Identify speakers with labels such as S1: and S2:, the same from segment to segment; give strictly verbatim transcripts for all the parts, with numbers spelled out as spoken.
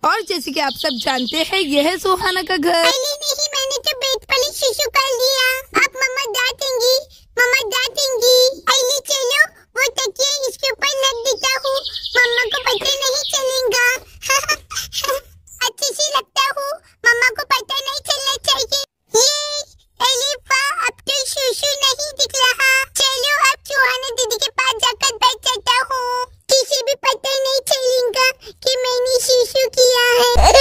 S1: और जैसे कि आप सब जानते हैं यह है सुहाना का घर।
S2: अरे नहीं, मैंने तो बेड पर ही शिशु कर लिया। अब मम्मा डांटेंगी, मम्मा डांटेंगी। अरे चलो वो तकिया इसके ऊपर रख देता हूँ, मम्मा को पता नहीं चलेगा। अच्छे से लगता हूँ, मम्मा को पता नहीं चलना चाहिए। ये अरे वाह, अब तो शिशु नहीं दिख रहा। चलो अब सुहाना दीदी के पास जाकर बैठ जाता हूँ, किसी भी पता नहीं चलेगा कि मैंने शिशु किया है।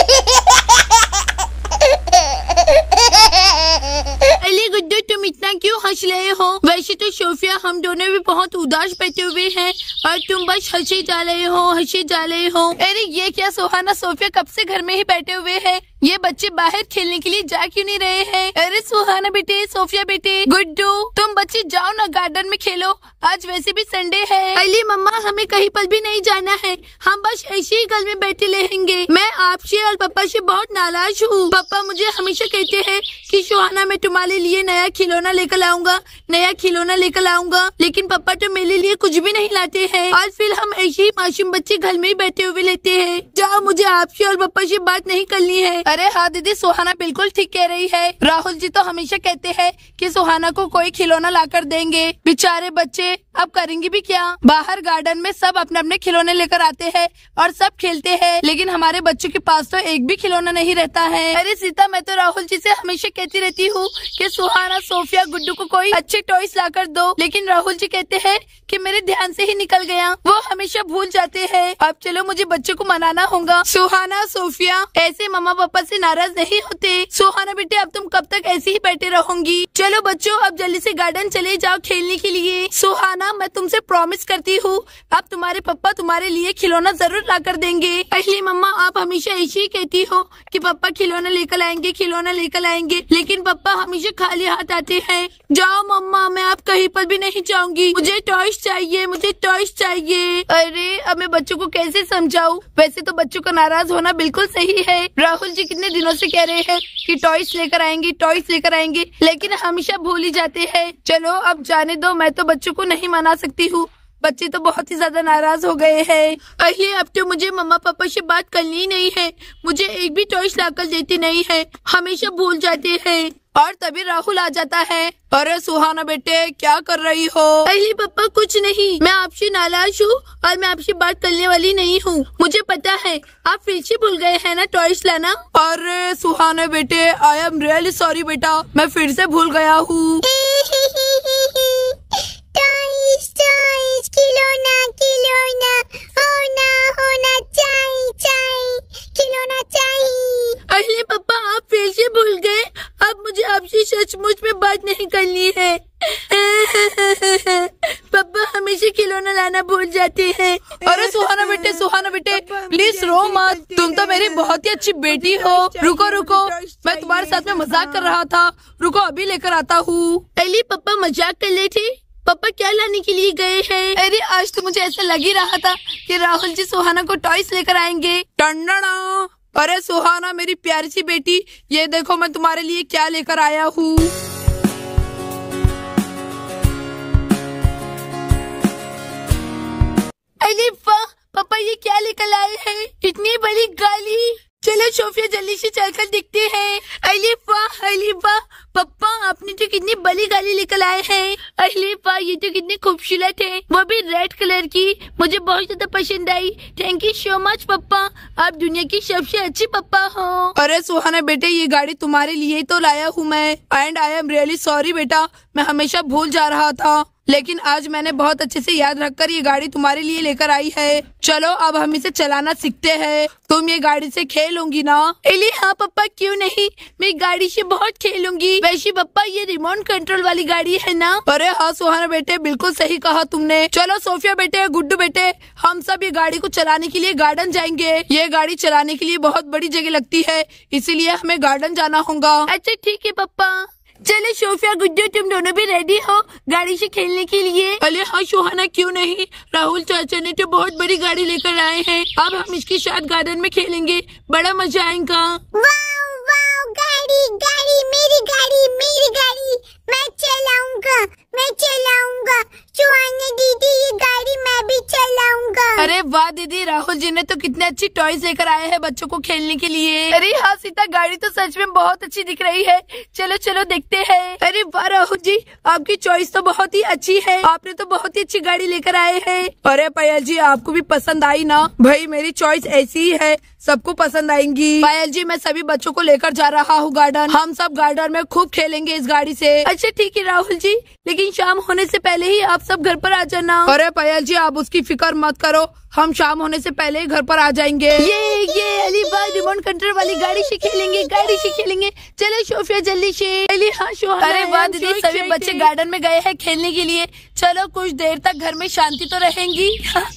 S1: अली गुड्डू, तुम इतना क्यों हंस रहे हो? वैसे तो सोफिया हम दोनों भी बहुत उदास बैठे हुए हैं और तुम बस हंसी जा रहे हो, हंसी जा रहे हो। अरे ये क्या सुहाना, सोफिया कब से घर में ही बैठे हुए हैं, ये बच्चे बाहर खेलने के लिए जा क्यों नहीं रहे हैं? अरे सुहाना बेटे, सोफिया बेटे, गुड्डू, तुम बच्चे जाओ ना गार्डन में खेलो, आज वैसे भी संडे है। अली मम्मा, हमें कहीं पर भी नहीं जाना है, हम बस ऐसे ही घर में बैठे रहेंगे। मैं आपसे और पापा से बहुत नाराज हूँ। पापा मुझे हमेशा कहते हैं कि सुहाना मैं तुम्हारे लिए नया खिलौना लेकर आऊंगा, नया खिलौना लेकर आऊंगा, लेकिन पापा तो मेरे लिए कुछ भी नहीं लाते हैं। आज फिर हम ऐसे ही मासूम बच्चे घर में ही बैठे हुए लेते हैं। जाओ, मुझे आपसे और पापा से बात नहीं करनी है। अरे हाँ दीदी, सुहाना बिल्कुल ठीक कह रही है। राहुल जी तो हमेशा कहते हैं कि सुहाना को कोई खिलौना लाकर देंगे। बेचारे बच्चे अब करेंगे भी क्या? बाहर गार्डन में सब अपने अपने खिलौने लेकर आते हैं और सब खेलते हैं, लेकिन हमारे बच्चों के पास तो एक भी खिलौना नहीं रहता है। अरे सीता, मैं तो राहुल जी से हमेशा कहती रहती हूँ कि सुहाना, सोफिया, गुड्डू को कोई अच्छे टॉयज लाकर दो, लेकिन राहुल जी कहते हैं कि मेरे ध्यान से ही निकल गया, वो हमेशा भूल जाते हैं। अब चलो मुझे बच्चों को मनाना होगा। सुहाना, सोफिया, ऐसे मम्मा पापा से नाराज नहीं होते। सुहाना बेटे, अब तुम कब तक ऐसे ही बैठे रहोगी? चलो बच्चों, अब जल्दी से गार्डन चले जाओ खेलने के लिए। सुहाना, मैं तुमसे प्रॉमिस करती हूँ अब तुम्हारे पापा तुम्हारे लिए खिलौना जरूर ला कर देंगे। पहली मम्मा, आप हमेशा ऐसे ही कहती हो कि पापा खिलौना लेकर आएंगे, खिलौना लेकर आएंगे, लेकिन पापा हमेशा खाली हाथ आते हैं। जाओ मम्मा, मैं आप कहीं पर भी नहीं जाऊंगी, मुझे टॉयज चाहिए, मुझे टॉयज चाहिए। अरे अब मैं बच्चों को कैसे समझाऊं? वैसे तो बच्चों का नाराज होना बिल्कुल सही है। राहुल जी कितने दिनों से कह रहे हैं कि टॉयज लेकर आएंगे, टॉयज लेकर आएंगे, लेकिन हमेशा भूल ही जाते हैं। चलो अब जाने दो, मैं तो बच्चों को नहीं मना सकती हूँ, बच्चे तो बहुत ही ज्यादा नाराज हो गए हैं। अरे अब तो मुझे मम्मा पापा से बात करनी ही नहीं है, मुझे एक भी टॉयज लाकर देते नहीं है, हमेशा भूल जाते हैं। और तभी राहुल आ जाता है। अरे सुहाना बेटे, क्या कर रही हो? अरे पापा कुछ नहीं, मैं आपसे नाराज हूँ और मैं आपसे बात करने वाली नहीं हूँ। मुझे पता है आप फिर से भूल गए हैं ना टॉयज लाना। अरे सुहाना बेटे, आई एम रियली सॉरी बेटा, मैं फिर से भूल गया हूँ।
S2: टॉयज, टॉयज, खिलौना, खिलौना, होना, होना चाहिए, चाहिए, खिलौना चाहिए।
S1: अरे पापा, आप फिर से भूल गए, अब मुझे आपसे सचमुच में बात नहीं करनी है। पापा हमेशा खिलौना लाना भूल जाते हैं। अरे सुहाना बेटे, सुहाना बेटे, प्लीज रो मत, तुम तो मेरी बहुत ही अच्छी बेटी हो। रुको रुको, मैं तुम्हारे साथ में मजाक कर रहा था, रुको अभी लेकर आता हूँ। अली पापा मजाक कर रहे थे, पापा क्या लाने के लिए गए हैं? अरे आज तो मुझे ऐसा लग ही रहा था कि राहुल जी सुहाना को टॉयज लेकर आएंगे। टंडना। अरे सुहाना मेरी प्यारी सी बेटी, ये देखो मैं तुम्हारे लिए क्या लेकर आया हूँ। अरे वाह पापा, ये क्या लेकर आए हैं? इतनी बड़ी गाली। चलो सोफिया जल्दी से चलकर दिखते हैं। अरे वाह, अरे वाह पापा, आपने तो कितनी बड़ी गाड़ी लेकर आए हैं। अरे वाह, ये तो कितनी खूबसूरत है, वो भी रेड कलर की, मुझे बहुत ज्यादा पसंद आई। थैंक यू सो मच पापा, आप दुनिया की सबसे अच्छी पापा हो। अरे सुहाना बेटे, ये गाड़ी तुम्हारे लिए तो लाया हूँ मैं, and I am really sorry बेटा, मैं हमेशा भूल जा रहा था, लेकिन आज मैंने बहुत अच्छे से याद रखकर ये गाड़ी तुम्हारे लिए लेकर आई है। चलो अब हम इसे चलाना सीखते हैं, तुम ये गाड़ी से खेलोगी ना? अली हाँ पापा, क्यों नहीं, मैं गाड़ी से बहुत खेलूंगी। वैसे पापा ये रिमोट कंट्रोल वाली गाड़ी है ना? अरे हाँ सुहाना बेटे, बिल्कुल सही कहा तुमने। चलो सोफिया बेटे, गुड्डू बेटे, हम सब ये गाड़ी को चलाने के लिए गार्डन जाएंगे। ये गाड़ी चलाने के लिए बहुत बड़ी जगह लगती है, इसीलिए हमें गार्डन जाना होगा। अच्छा ठीक है पापा। चलो सोफिया, गुड्डू, तुम दोनों भी रेडी हो गाड़ी से खेलने के लिए? अरे हाँ सुहाना, क्यों नहीं, राहुल चाचा ने तो बहुत बड़ी गाड़ी लेकर आए हैं, अब हम इसके साथ गार्डन में खेलेंगे, बड़ा मजा आएगा।
S2: वाओ वाओ, गाड़ी गाड़ी, मेरी गाड़ी, मेरी गाड़ी, मैं चलाऊंगा, मैं चलाऊंगा। सुहाना दीदी ये गाड़ी मैं भी चलाऊंगा।
S1: अरे वाह दीदी, राहुल जी ने तो कितने अच्छी टॉयज लेकर आए हैं बच्चों को खेलने के लिए। अरे हाँ सीता, गाड़ी तो सच में बहुत अच्छी दिख रही है। चलो चलो देखते हैं। अरे वाह राहुल जी, आपकी चॉइस तो बहुत ही अच्छी है। आपने तो बहुत ही अच्छी गाड़ी लेकर आए हैं। अरे पायल जी, आपको भी पसंद आई ना? भाई मेरी चॉइस ऐसी ही है, सबको पसंद आएंगी। पायल जी, मैं सभी बच्चों को लेकर जा रहा हूँ गार्डन। हम सब गार्डन में खूब खेलेंगे इस गाड़ी से। अच्छा ठीक है राहुल जी, लेकिन शाम होने से पहले ही आप सब घर पर आ जाना। अरे पायल जी, आप उसकी फिक्र मत करो, हम शाम होने से पहले ही घर पर आ जाएंगे। ये ये अली भाई रिमोट कंट्रोल वाली गाड़ी से खेलेंगे, गाड़ी से खेलेंगे। चलो सोफिया जल्दी से। अली हाँ शोहर। अरे वाह दीदी, सभी बच्चे गार्डन में गए हैं खेलने के लिए। चलो कुछ देर तक घर में शांति तो रहेंगी।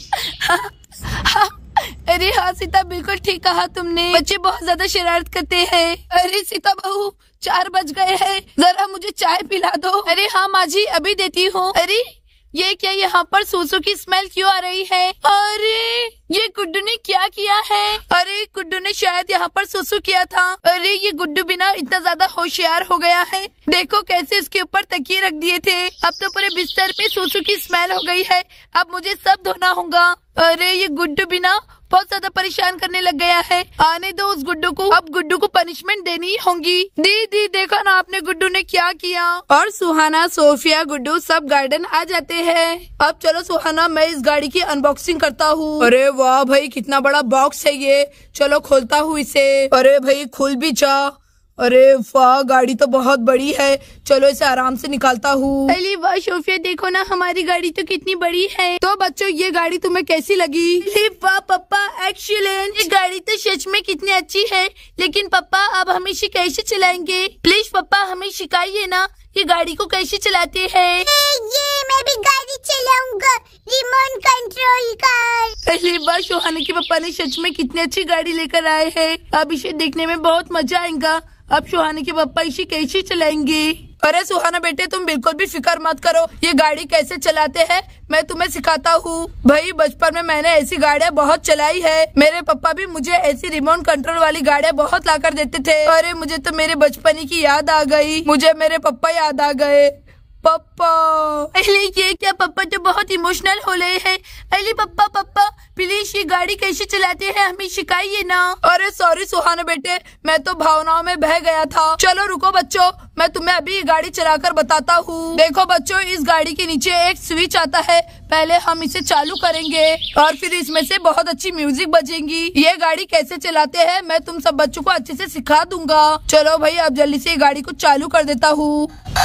S1: अरे हाँ सीता, बिल्कुल ठीक कहा तुमने। बच्चे बहुत ज्यादा शरारत करते हैं। अरे सीता बहू, चार बज गए हैं, जरा मुझे चाय पिला दो। अरे हाँ माँ जी, अभी देती हूँ। अरे ये क्या, यहाँ पर सूसू की स्मेल क्यों आ रही है? अरे ये गुड्डू ने क्या किया है? अरे गुड्डू ने शायद यहाँ पर सूसू किया था। अरे ये गुड्डू बिना इतना ज्यादा होशियार हो गया है। देखो कैसे इसके ऊपर तकिए रख दिए थे। अब तो पूरे बिस्तर पे सूसू की स्मेल हो गई है। अब मुझे सब धोना होगा। अरे ये गुड्डू बिना बहुत ज्यादा परेशान करने लग गया है। आने दो उस गुड्डू को, अब गुड्डू को पनिशमेंट देनी ही होगी। दीदी देखो ना आपने गुड्डू ने क्या किया। और सुहाना, सोफिया, गुड्डू सब गार्डन आ जाते हैं। अब चलो सुहाना, मैं इस गाड़ी की अनबॉक्सिंग करता हूँ। अरे वाह भाई, कितना बड़ा बॉक्स है ये। चलो खोलता हूँ इसे। अरे भाई खुल भी जा। अरे वाह, गाड़ी तो बहुत बड़ी है। चलो इसे आराम से निकालता हूँ। अरे वाह सोफिया, देखो ना हमारी गाड़ी तो कितनी बड़ी है। तो बच्चों ये गाड़ी तुम्हें कैसी लगी? अरे वाह पापा, एक्सीलेंट। ये गाड़ी तो सच में कितनी अच्छी है। लेकिन पापा अब हम इसे कैसे चलाएंगे? प्लीज पापा हमें सिखाइए ना, ये गाड़ी को कैसे चलाते हैं।
S2: ये मैं भी गाड़ी चलाऊंगा, रिमोट कंट्रोल कार।
S1: अरे वाह, सुहाना के पापा ने सच में कितनी अच्छी गाड़ी लेकर आए हैं। अब इसे देखने में बहुत मजा आएगा। अब सुहाना के पापा इसे कैसे चलाएंगे? अरे सुहाना बेटे, तुम बिल्कुल भी फिक्र मत करो, ये गाड़ी कैसे चलाते हैं मैं तुम्हें सिखाता हूँ। भाई बचपन में मैंने ऐसी गाड़ियाँ बहुत चलाई है। मेरे पापा भी मुझे ऐसी रिमोट कंट्रोल वाली गाड़ियाँ बहुत ला कर देते थे। अरे मुझे तो मेरे बचपन की याद आ गई। मुझे मेरे पापा याद आ गए। पापा, अरे ये क्या, पापा तो बहुत इमोशनल हो रहे हैं। अरे पापा पापा प्लीज ये गाड़ी कैसे चलाते हैं हमें सिखाइए ना। अरे सॉरी सुहाना बेटे, मैं तो भावनाओं में बह गया था। चलो रुको बच्चों, मैं तुम्हें अभी ये गाड़ी चलाकर बताता हूँ। देखो बच्चों, इस गाड़ी के नीचे एक स्विच आता है। पहले हम इसे चालू करेंगे और फिर इसमें से बहुत अच्छी म्यूजिक बजेंगी। ये गाड़ी कैसे चलाते हैं मैं तुम सब बच्चों को अच्छे से सिखा दूंगा। चलो भाई, अब जल्दी से ये गाड़ी को चालू कर देता हूँ।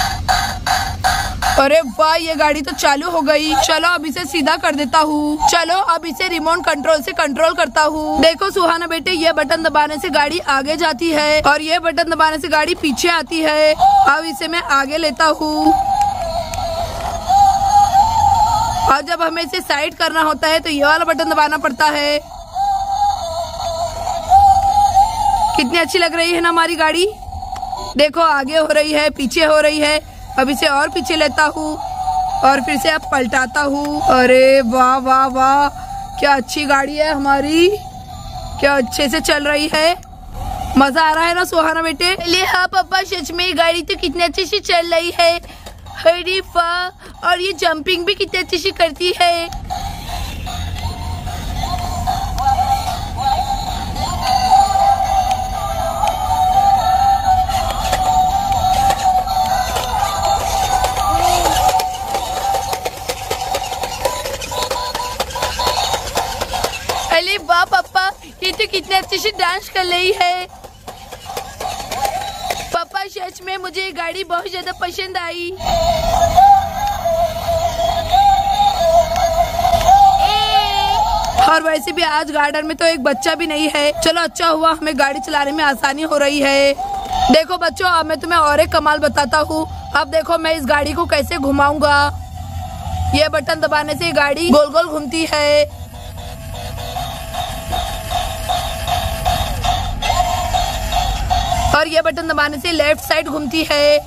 S1: अरे वाह, ये गाड़ी तो चालू हो गई। चलो अब इसे सीधा कर देता हूँ। चलो अब इसे रिमोट कंट्रोल से कंट्रोल करता हूँ। देखो सुहाना बेटे, ये बटन दबाने से गाड़ी आगे जाती है और ये बटन दबाने से गाड़ी पीछे आती है। अब इसे मैं आगे लेता हूँ और जब हमें इसे साइड करना होता है तो ये वाला बटन दबाना पड़ता है। कितनी अच्छी लग रही है ना हमारी गाड़ी। देखो आगे हो रही है, पीछे हो रही है। अब इसे और पीछे लेता हूँ और फिर से अब पलटाता हूँ। अरे वाह वाह वाह, क्या अच्छी गाड़ी है हमारी, क्या अच्छे से चल रही है। मजा आ रहा है ना सुहाना बेटे? ले हाँ पापा, सच में ये गाड़ी तो कितनी अच्छे से चल रही है। अरे वाह, और ये जंपिंग भी कितनी अच्छी से करती है। अरे वाह पापा, ये तो कितने अच्छे से डांस कर रही है। पापा सच में मुझे ये गाड़ी बहुत ज्यादा पसंद आई। और वैसे भी आज गार्डन में तो एक बच्चा भी नहीं है। चलो अच्छा हुआ, हमें गाड़ी चलाने में आसानी हो रही है। देखो बच्चों, अब मैं तुम्हें और एक कमाल बताता हूँ। अब देखो मैं इस गाड़ी को कैसे घुमाऊंगा। ये बटन दबाने से गाड़ी गोल गोल घूमती है। और ये बटन दबाने से लेफ्ट साइड घूमती है।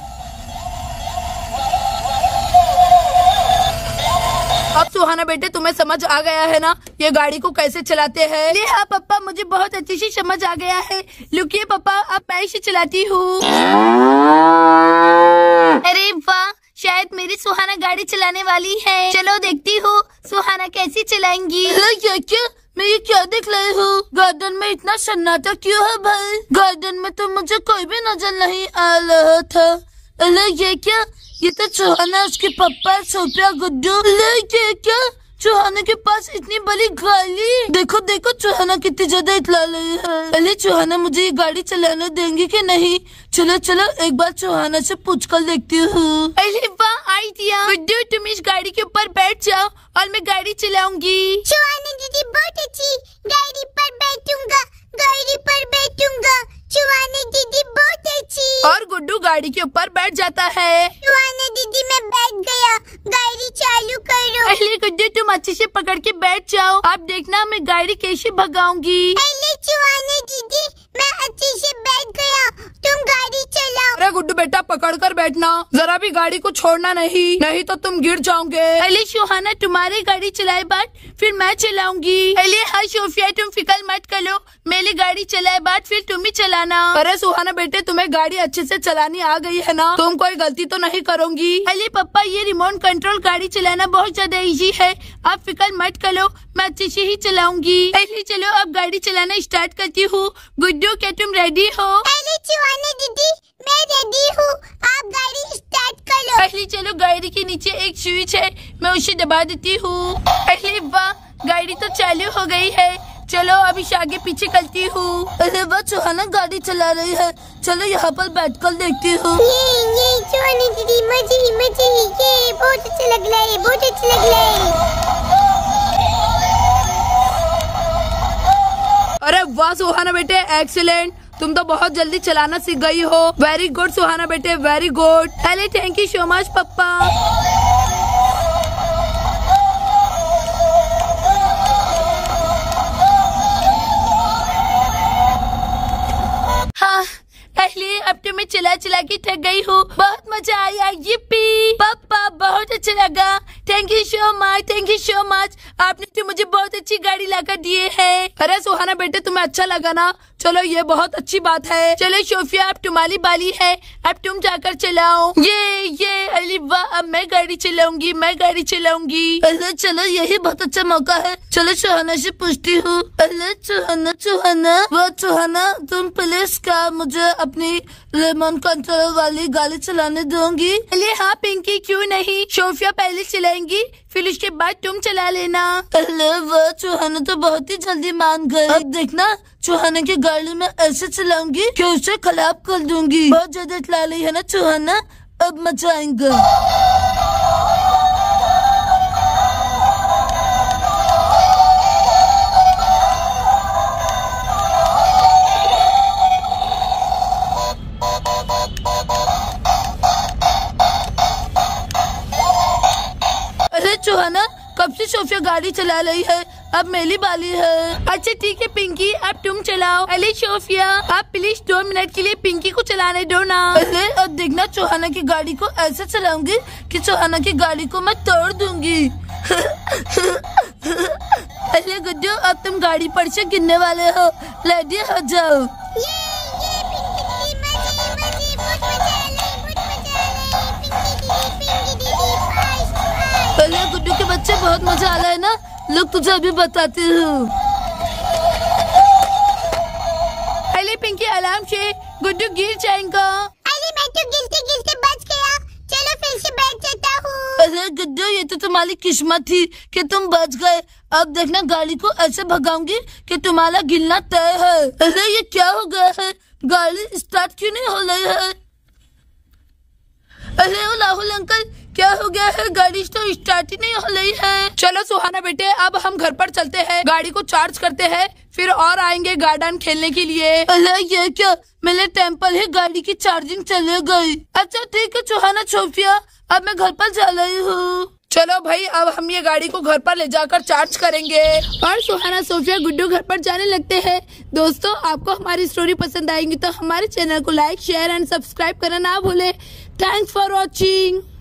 S1: अब सुहाना बेटे, तुम्हें समझ आ गया है ना ये गाड़ी को कैसे चलाते हैं? जी हाँ पापा, मुझे बहुत अच्छी से समझ आ गया है। लुकिए पापा, अब मैं इसे चलाती हूँ। अरे वाह, शायद मेरी सुहाना गाड़ी चलाने वाली है। चलो देखती हूँ सुहाना कैसी चलाएंगी। क्या क्या मैं ये क्या देख रही हूँ? गार्डन में इतना सन्नाटा क्यों है भाई? गार्डन में तो मुझे कोई भी नजर नहीं आ रहा था। अरे ये क्या? ये तो सुहाना, उसके पापा, सोफिया, गुड्डू। ये क्या? सुहाना के पास इतनी बड़ी गाड़ी। देखो देखो सुहाना कितनी ज्यादा इतला रही है। अरे सुहाना मुझे ये गाड़ी चलाने देंगी कि नहीं? चलो चलो एक बार सुहाना से पूछ कर देखती हूँ। अरे वाह आइडिया। गुड्डू तुम इस गाड़ी के ऊपर बैठ जाओ और मैं गाड़ी चलाऊंगी।
S2: सुहाना दीदी बहुत अच्छी, गाड़ी पर बैठूंगा, गाड़ी पर बैठूंगा। सुहाना दीदी बहुत अच्छी।
S1: और गुड्डू गाड़ी के ऊपर बैठ जाता है।
S2: सुहाना दीदी मैं बैठ गया, गाड़ी चालू करो।
S1: अरे गुड्डू तुम अच्छे से पकड़ के बैठ जाओ, आप देखना मैं गाड़ी कैसे भगाऊंगी।
S2: अरे सुहाना दीदी मैं अच्छे से बैठ गया, तुम गाड़ी चलाओ।
S1: अरे गुड्डू बेटा पकड़ कर बैठना, जरा भी गाड़ी को छोड़ना नहीं, नहीं तो तुम गिर जाओगे। अरे सुहाना तुम्हारी गाड़ी चलाए बाद फिर मैं चलाऊंगी। अरे हाँ सोफिया तुम फिक्र मत करो, मेरी गाड़ी चलाए बाद फिर तुम ही चलाना। अरे सुहाना बेटे तुम्हें गाड़ी अच्छे से चलानी आ गई है ना? तुम कोई गलती तो नहीं करोगी? अरे पापा ये रिमोट कंट्रोल गाड़ी चलाना बहुत ज्यादा इजी है, आप फिक्र मत करो, मैं अच्छे से ही चलाऊंगी। अरे चलो अब गाड़ी चलाना स्टार्ट करती हूँ। गुड्डू क्या तुम रेडी हो?
S2: अरे सुहाना दीदी मैं रेडी हूँ, आप गाड़ी स्टार्ट करो।
S1: अरे चलो गाड़ी के नीचे एक स्विच है, मैं उसे दबा देती हूँ। अरे वाह गाड़ी तो चालू हो गई है, चलो अभी आगे पीछे करती हूँ। अरे वाह सुहाना गाड़ी चला रही है, चलो यहाँ पर बैठ कर देखती हूँ।
S2: ये ये सुहाना दीदी मजे ही मजे ही, ये बहुत अच्छा लग रहा है, बहुत अच्छा लग रहा है।
S1: अरे वाह सुहाना बेटे एक्सीलेंट, तुम तो बहुत जल्दी चलाना सीख गई हो। वेरी गुड सुहाना बेटे वेरी गुड। अरे थैंक यू सो मच पापा। हाँ पहले अब तो मैं चला चला के थक गई हूँ, बहुत मजा आया। yippee पापा बहुत अच्छा लगा, thank you so much, thank you so much, आपने तो मुझे बहुत अच्छी गाड़ी लाकर दिए है। अरे सुहाना बेटे तुम्हें अच्छा लगा ना? चलो ये बहुत अच्छी बात है। चलो सोफिया अब तुम्हारी बारी है, अब तुम जाकर चलाओ। ये ये अरे वाह अब मैं गाड़ी चलाऊंगी, मैं गाड़ी चलाऊंगी। अरे चलो यही बहुत अच्छा मौका है, चलो सुहाना से पूछती हूँ। अरे सुहाना सुहाना वो सुहाना तुम प्लीज का मुझे अपनी रिमोट कंट्रोल वाली गाड़ी चलाने दोगी? अरे हाँ पिंकी क्यों नहीं, सोफिया पहले चलाएंगी फिर उसके बाद तुम चला लेना। अरे वो सुहाना तो बहुत ही जल्दी मान गए। अब देखना सुहाना की गाड़ी में ऐसे चलाऊंगी कि उसे खराब कर दूंगी। बहुत ज्यादा चला रही है ना सुहाना, अब मजा आएगा। अरे सुहाना कब से सोफिया गाड़ी चला रही है, अब मेरी बारी है। अच्छा ठीक है पिंकी अब तुम चलाओ। अरे सोफिया आप प्लीज दो मिनट के लिए पिंकी को चलाने दो ना। अरे अब देखना सुहाना की गाड़ी को ऐसे चलाऊंगी कि सुहाना की गाड़ी को मैं तोड़ दूंगी। अरे गुड्डू अब तुम गाड़ी पर से गिरने वाले हो, रेडी हो जाओ।
S2: ये ये पिंकी दीदी मजे मजे, बहुत मजा आ रहा है, बहुत मजा आ रहा है। पिंकी दीदी पिंकी दीदी फास्ट फास्ट।
S1: अरे गुड्डू के बच्चे बहुत मजा आ रहा है ना, लोग तुझे अभी बताती हूँ। अरे पिंकी अलार्म से गुड्डू गिर जाएगा।
S2: अरे मैं तो गिरते गिरते बच गया, चलो फिर से बैठ जाता हूँ।
S1: अरे गुड्डू ये तो तुम्हारी किस्मत थी कि तुम बच गए। अब देखना गाड़ी को ऐसे भगाऊंगी कि तुम्हारा गिरना तय है। अरे ये क्या हो गया है, गाड़ी स्टार्ट क्यों नहीं हो रही है? अरे ओ राहुल अंकल क्या हो गया है, गाड़ी तो स्टार्ट ही नहीं हो रही है। चलो सुहाना बेटे अब हम घर पर चलते हैं, गाड़ी को चार्ज करते हैं फिर और आएंगे गार्डन खेलने के लिए। अरे ये क्या, मेरे टेम्पल है गाड़ी की चार्जिंग चले गई। अच्छा ठीक है सुहाना सोफिया अब मैं घर पर जा रही हूँ। चलो भाई अब हम ये गाड़ी को घर पर ले जाकर चार्ज करेंगे। और सुहाना सोफिया गुड्डू घर पर जाने लगते हैं। दोस्तों आपको हमारी स्टोरी पसंद आएगी तो हमारे चैनल को लाइक शेयर एंड सब्सक्राइब करना ना भूले। Thanks for watching.